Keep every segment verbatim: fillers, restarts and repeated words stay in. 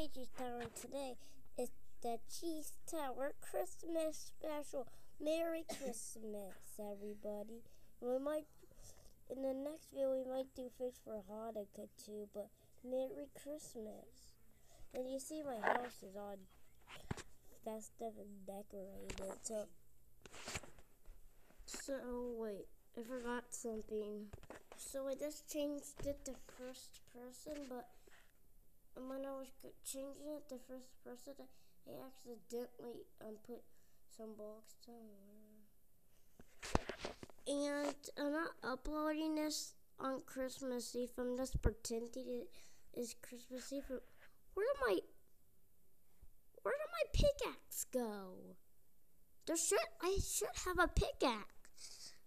Cheese Tower, and today is the Cheese Tower Christmas special. Merry Christmas, everybody. We might, in the next video, we might do Fish for Hanukkah too, but Merry Christmas. And you see my house is all festive and decorated, so, so wait, I forgot something. So I just changed it to first person, but when I was changing it to first person, I accidentally um, put some blocks somewhere. And I'm not uploading this on Christmas Eve. I'm just pretending it is Christmas Eve. Where did my Where did my pickaxe go? There should I should have a pickaxe.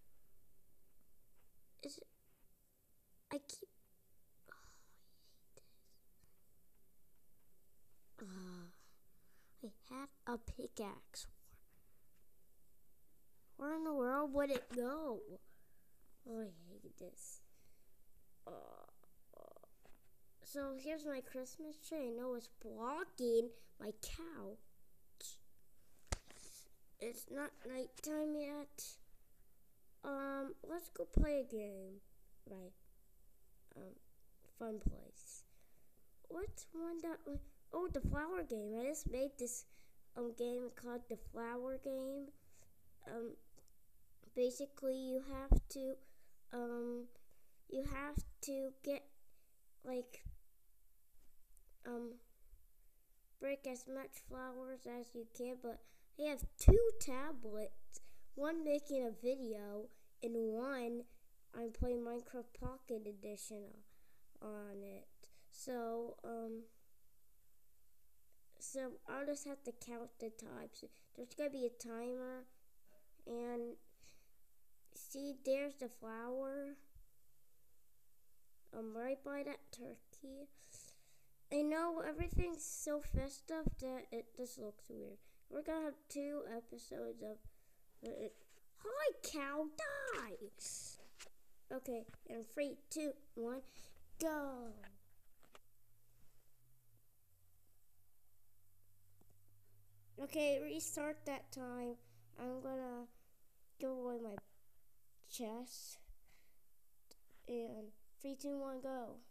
Is it? I keep. Uh, I had a pickaxe. Where in the world would it go? Oh, I hate this. Uh, uh. So here's my Christmas tree. I know it's blocking my couch. It's not nighttime yet. Um, let's go play a game. Right. Um, fun place. What's one that? Oh, the flower game. I just made this um game called the flower game. Um, basically you have to um you have to get like um break as much flowers as you can, but I have two tablets, one making a video and one I'm playing Minecraft Pocket Edition on it. So um so I'll just have to count the times. There's gonna be a timer, and see, there's the flower. I'm right by that turkey. I know everything's so festive that it just looks weird. We're gonna have two episodes of it. Hi, cow, die! Okay, and three, two, one, go! Okay, restart that time. I'm gonna give away my chest. And three, two, one, go.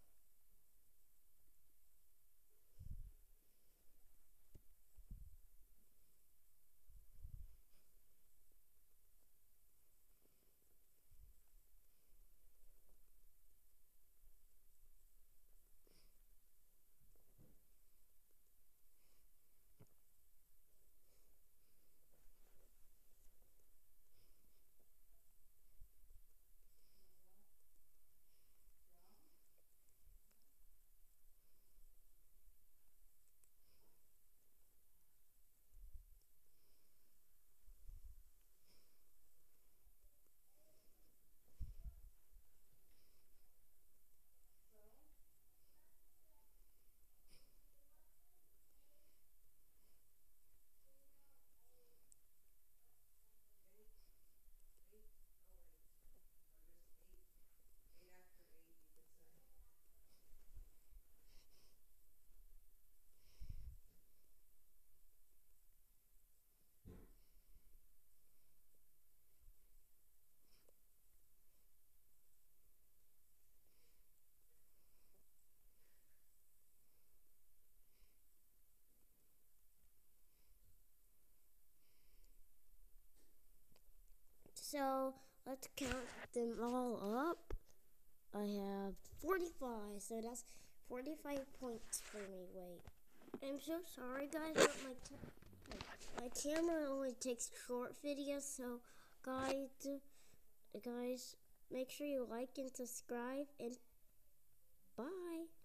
So let's count them all up. I have forty-five, so that's forty-five points for me. Wait, I'm so sorry, guys, but my ca- my camera only takes short videos. So, guys, guys, make sure you like and subscribe, and bye.